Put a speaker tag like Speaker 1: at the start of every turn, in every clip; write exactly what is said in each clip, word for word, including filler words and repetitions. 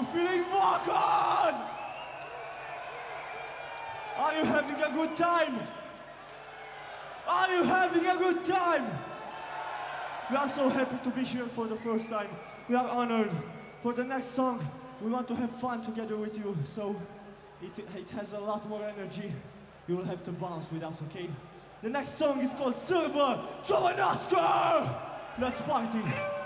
Speaker 1: feeling Wacken? Are you having a good time? Are you having a good time? We are so happy to be here for the first time. We are honored. For the next song, we want to have fun together with you, so it, it has a lot more energy. You will have to bounce with us, okay? The next song is called Silver Jovanasker! Let's party!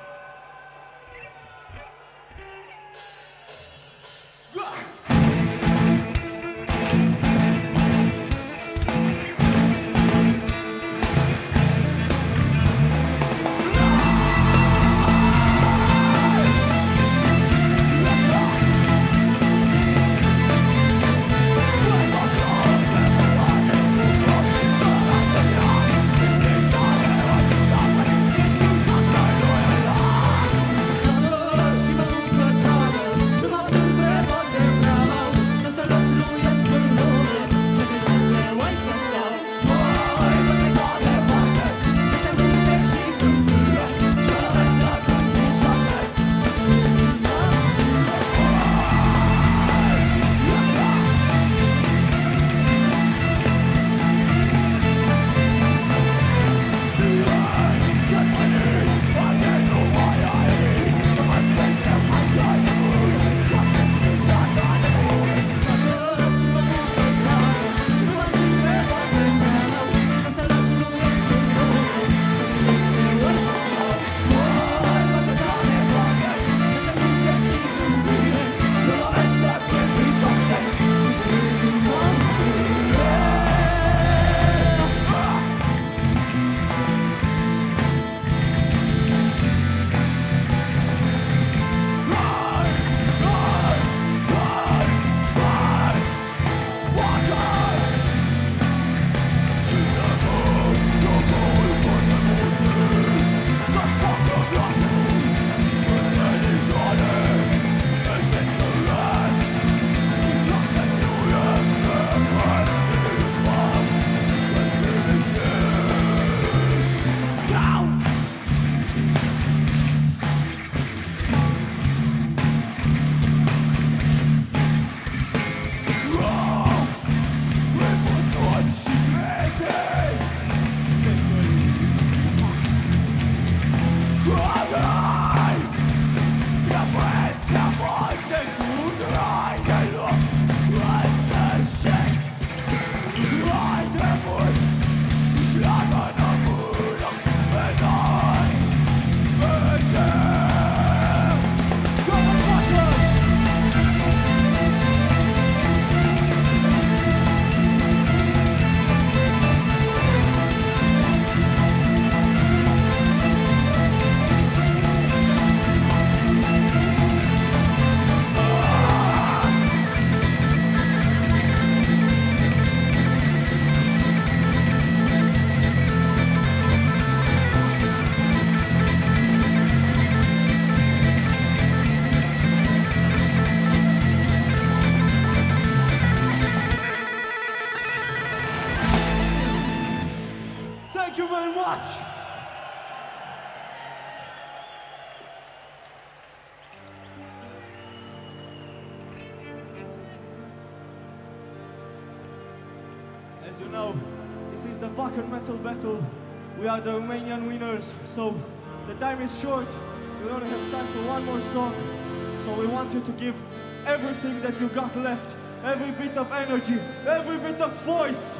Speaker 1: As you know, this is the Wacken Metal Battle. We are the Romanian winners, so the time is short. We only have time for one more song. So we want you to give everything that you got left, every bit of energy, every bit of voice.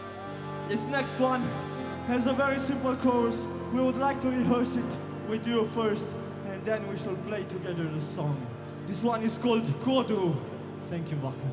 Speaker 1: This next one has a very simple chorus. We would like to rehearse it with you first, and then we shall play together the song. This one is called Kodru. Thank you, Wacken.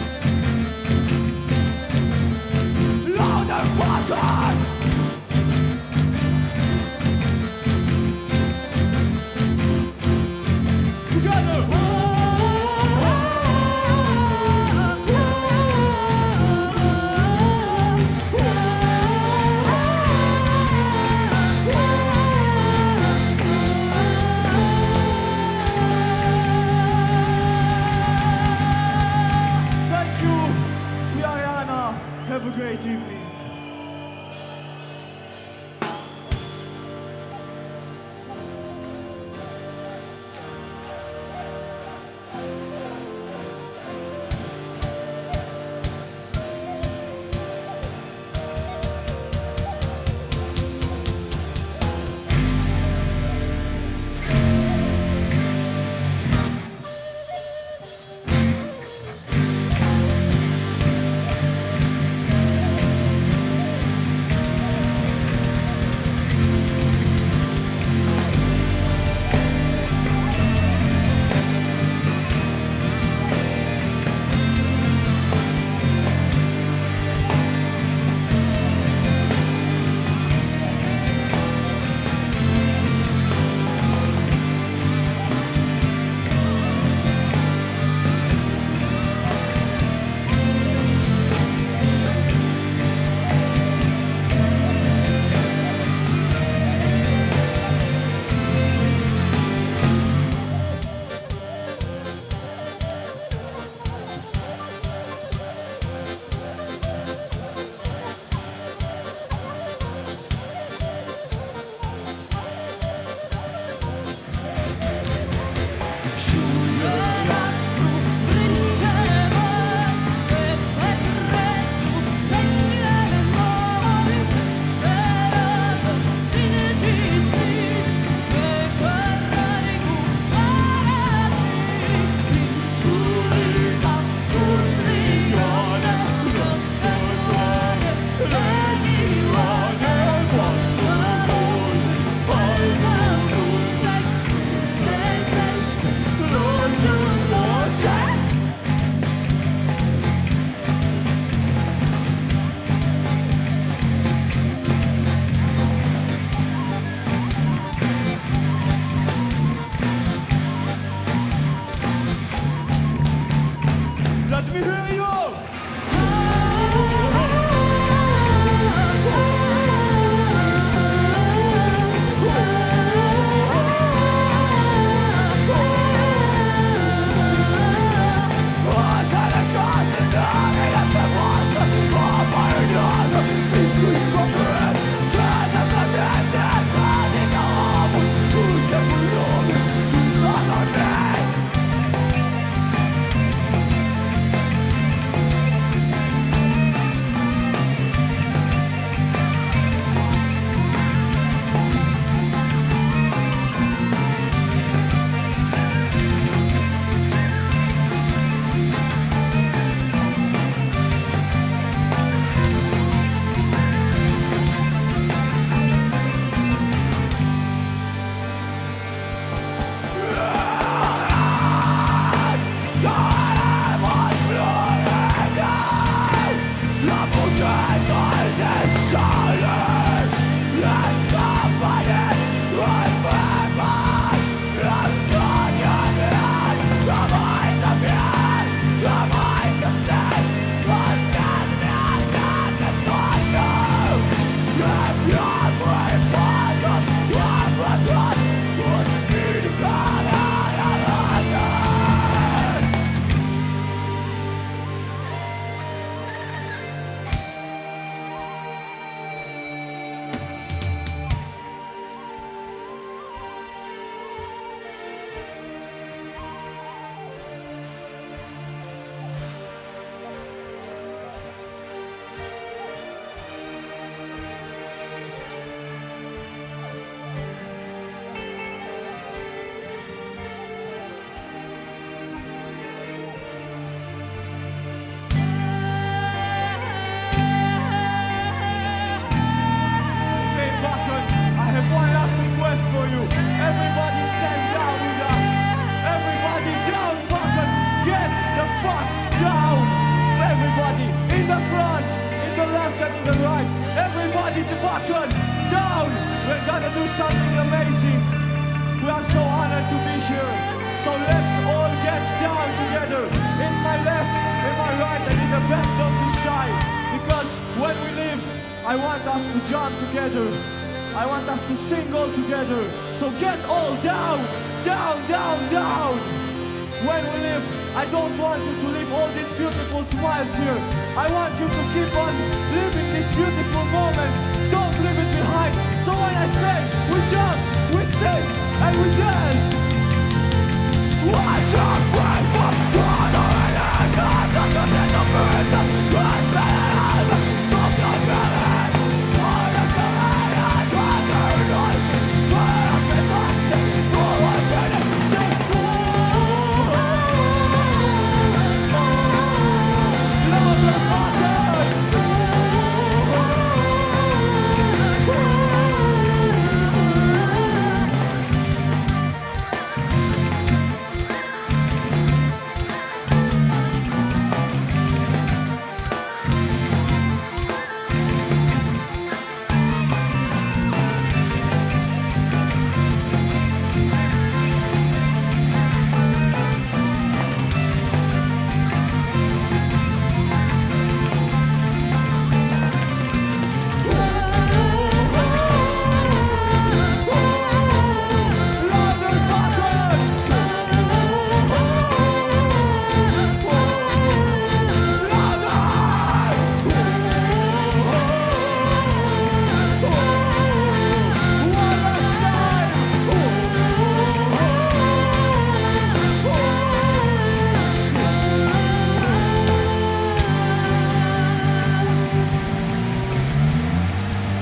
Speaker 2: Louder, Wacken!
Speaker 1: to be here. So let's all get down together. In my left, in my right, and in the back, don't be shy. Because when we live, I want us to jump together. I want us to sing all together. So get all down, down, down, down. When we live, I don't want you to leave all these beautiful smiles here. I want you to keep on living this beautiful moment. Don't leave it behind. So when I say, we jump, we sing, and we dance. One, two, three, four, one,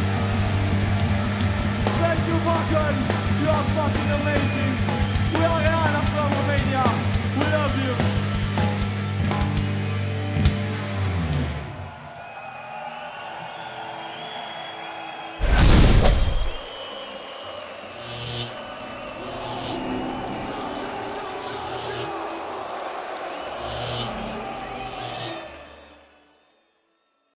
Speaker 1: you are fucking amazing. We are